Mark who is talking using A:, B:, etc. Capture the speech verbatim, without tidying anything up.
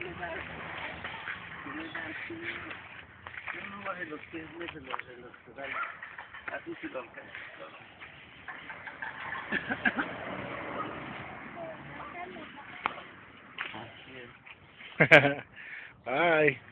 A: Yo no bajé los pies, no se los, se los pedales. Así sí lo alcanzo. Así es.
B: Bye.